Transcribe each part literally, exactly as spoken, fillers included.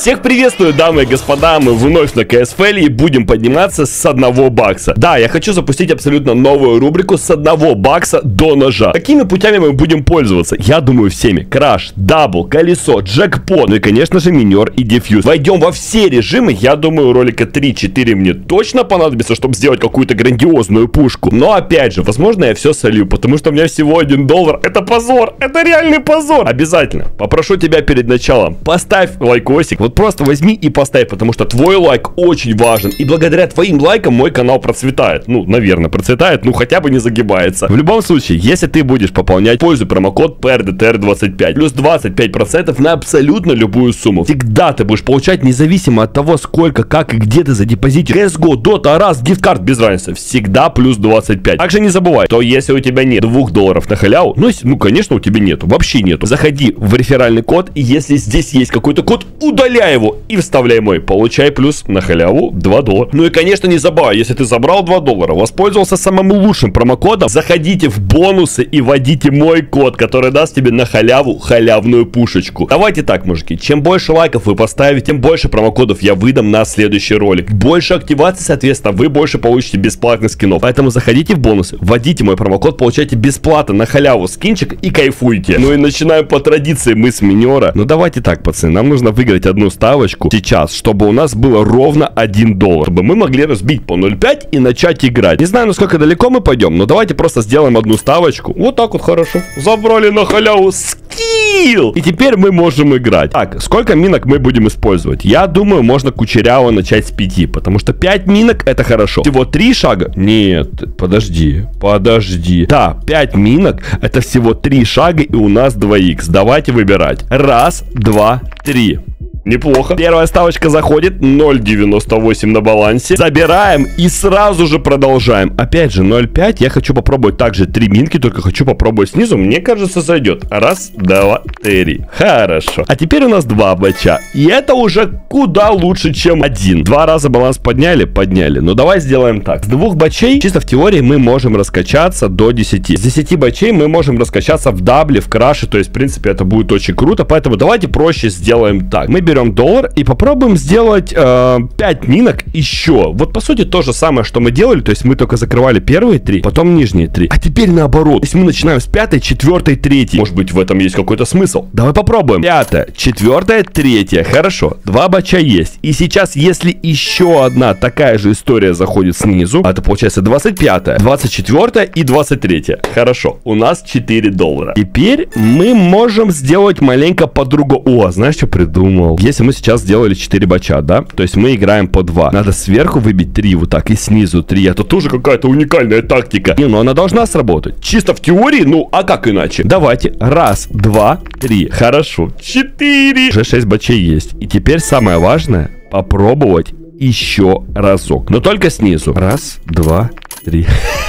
Всех приветствую, дамы и господа, мы вновь на КСФЛ и будем подниматься с одного бакса. Да, я хочу запустить абсолютно новую рубрику с одного бакса до ножа. Какими путями мы будем пользоваться? Я думаю всеми. Краш, дабл, колесо, джекпот, ну и конечно же минер и дефьюз. Войдем во все режимы, я думаю ролика три-четыре мне точно понадобится, чтобы сделать какую-то грандиозную пушку. Но опять же, возможно я все солью, потому что у меня всего один доллар. Это позор, это реальный позор. Обязательно попрошу тебя перед началом, поставь лайкосик. Вот просто возьми и поставь, потому что твой лайк очень важен. И благодаря твоим лайкам мой канал процветает. Ну, наверное, процветает, ну хотя бы не загибается. В любом случае, если ты будбудешь пополнять, пользуй промокод пи эр ди ти ар двадцать пять. Плюс двадцать пять процентов на абсолютно любую сумму. Всегда ты будешь получать, независимо от того, сколько, как и где ты задепозитишь. си эс го, Dota, раз, гифткарт, без разницы. Всегда плюс двадцать пять. Также не забывай, что если у тебя нет двух долларов на халяву, ну, ну конечно, у тебя нету, вообще нету. Заходи в реферальный код, и если здесь есть какой-то код, удаляй его и вставляй мой. Получай плюс на халяву два доллара. Ну и конечно не забывай, если ты забрал два доллара, воспользовался самым лучшим промокодом, заходите в бонусы и вводите мой код, который даст тебе на халяву халявную пушечку. Давайте так, мужики, чем больше лайков вы поставите, тем больше промокодов я выдам на следующий ролик. Больше активации, соответственно, вы больше получите бесплатных скинов. Поэтому заходите в бонусы, вводите мой промокод, получайте бесплатно на халяву скинчик и кайфуйте. Ну и начинаем по традиции мы с минера. Ну давайте так, пацаны, нам нужно выиграть одну ставочку сейчас, чтобы у нас было ровно один доллар, чтобы мы могли разбить по ноль целых пять и начать играть. Не знаю, насколько далеко мы пойдем, но давайте просто сделаем одну ставочку. Вот так вот хорошо. Забрали на халяву скилл. И теперь мы можем играть. Так, сколько минок мы будем использовать? Я думаю, можно кучеряво начать с пяти, потому что пять минок это хорошо. Всего три шага? Нет, подожди, подожди. Да, пять минок это всего три шага и у нас два икс. Давайте выбирать. Раз, два, три. Неплохо. Первая ставочка заходит. ноль девяносто восемь на балансе. Забираем и сразу же продолжаем. Опять же, ноль целых пять. Я хочу попробовать также три минки, только хочу попробовать снизу. Мне кажется, зайдет. Раз, два, три. Хорошо. А теперь у нас два бача. И это уже куда лучше, чем один. Два раза баланс подняли? Подняли. Но давай сделаем так. С двух бачей, чисто в теории, мы можем раскачаться до десяти. С десяти бачей мы можем раскачаться в дабле, в краше. То есть, в принципе, это будет очень круто. Поэтому давайте проще сделаем так. Мы берем Берем доллар и попробуем сделать э, пять минок еще. Вот по сути то же самое, что мы делали. То есть мы только закрывали первые три, потом нижние три. А теперь наоборот. То есть мы начинаем с пятой, четвертой, третьей. Может быть в этом есть какой-то смысл. Давай попробуем. Пятая, четвертая, третья. Хорошо. Два бача есть. И сейчас если еще одна такая же история заходит снизу, а это получается двадцать пятая, двадцать четвёртая и двадцать третья. Хорошо. У нас четыре доллара. Теперь мы можем сделать маленько по-другому. О, знаешь, что придумал? Если мы сейчас сделали четыре бача, да, то есть мы играем по два. Надо сверху выбить три вот так и снизу три. Это тоже какая-то уникальная тактика. Не, ну она должна сработать. Чисто в теории, ну а как иначе? Давайте. Раз, два, три. Хорошо. Четыре. Уже шесть бачей есть. И теперь самое важное попробовать еще разок. Но только снизу. Раз, два, три.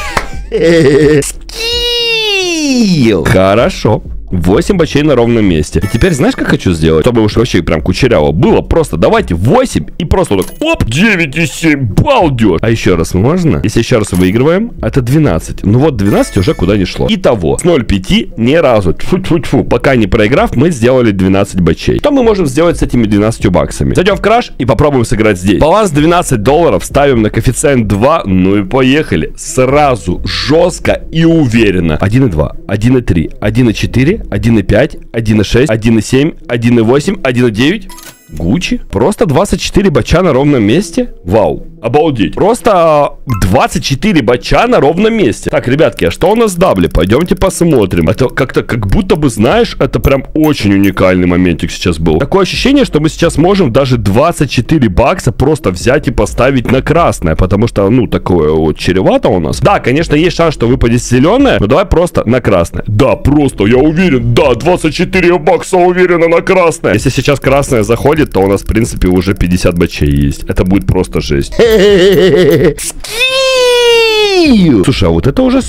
Хорошо. восемь бачей на ровном месте. И теперь знаешь, как хочу сделать? Чтобы уж вообще прям кучеряво было. Просто давайте восемь и просто вот так, оп, девять и семь, балдеж. А еще раз можно? Если еще раз выигрываем, это двенадцать. Ну вот двенадцать уже куда не шло. Итого, с ноль целых пять ни разу, тьфу-тьфу-тьфу, пока не проиграв, мы сделали двенадцать бачей. Что мы можем сделать с этими двенадцатью баксами? Зайдем в краш и попробуем сыграть здесь. Баланс двенадцать долларов, ставим на коэффициент два, ну и поехали. Сразу, жестко и уверенно. один и два, один и три, один и четыре, один и пять, один и шесть, один и семь, один и восемь, один и девять. Гуччи. Просто двадцать четыре бача на ровном месте. Вау. Обалдеть. Просто двадцать четыре бача на ровном месте. Так, ребятки, а что у нас в дабле? Пойдемте посмотрим. Это как-то, как будто бы, знаешь, это прям очень уникальный моментик сейчас был. Такое ощущение, что мы сейчас можем даже двадцать четыре бакса просто взять и поставить на красное. Потому что, ну, такое вот чревато у нас. Да, конечно, есть шанс, что выпадет зеленое. Но давай просто на красное. Да, просто, я уверен. Да, двадцать четыре бакса уверенно на красное. Если сейчас красное заходит, то у нас, в принципе, уже пятьдесят бачей есть. Это будет просто жесть. Слушай, а вот это уже соль.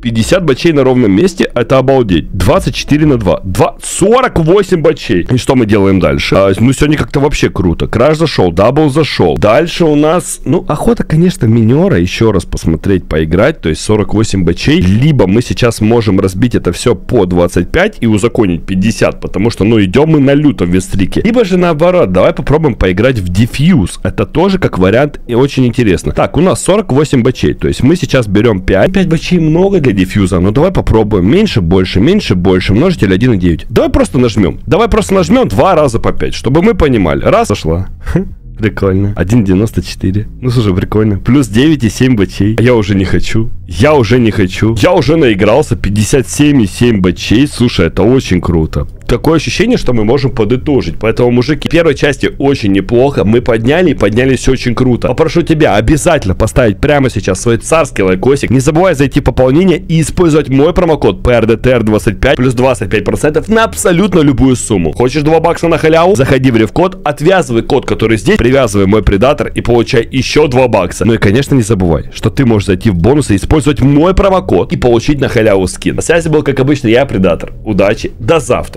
пятьдесят бачей на ровном месте, это обалдеть. двадцать четыре на два. два сорок восемь бачей. И что мы делаем дальше? А, ну, сегодня как-то вообще круто. Краш зашел, дабл зашел. Дальше у нас, ну, охота, конечно, минера еще раз посмотреть, поиграть. То есть сорок восемь бачей. Либо мы сейчас можем разбить это все по двадцать пять и узаконить пятьдесят, потому что, ну, идем мы на лютом вестрики. Либо же наоборот, давай попробуем поиграть в дефьюз. Это тоже как вариант и очень интересно. Так, у нас сорок восемь бачей. То есть мы сейчас берем пять. пять бачей много для дефьюза, но давай попробуем. Меньше, больше, меньше, больше. Множитель один и девять. Давай просто нажмем. Давай просто нажмем два раза по пять, чтобы мы понимали. Раз, зашла. Прикольно. один девяносто четыре. Ну, слушай, прикольно. Плюс девять и семь бачей. Я уже не хочу. Я уже не хочу. Я уже наигрался. пятьдесят семь и семь бачей. Слушай, это очень круто. Такое ощущение, что мы можем подытожить. Поэтому, мужики, в первой части очень неплохо. Мы подняли и поднялись очень круто. Попрошу тебя обязательно поставить прямо сейчас свой царский лайкосик. Не забывай зайти в пополнение и использовать мой промокод пи ар ди ти ар двадцать пять плюс двадцать пять процентов на абсолютно любую сумму. Хочешь два бакса на халяву? Заходи в рефкод, отвязывай код, который здесь, привязывай мой предатор и получай еще два бакса. Ну и, конечно, не забывай, что ты можешь зайти в бонусы, использовать мой промокод и получить на халяву скин. На связи был, как обычно, я, предатор. Удачи, до завтра.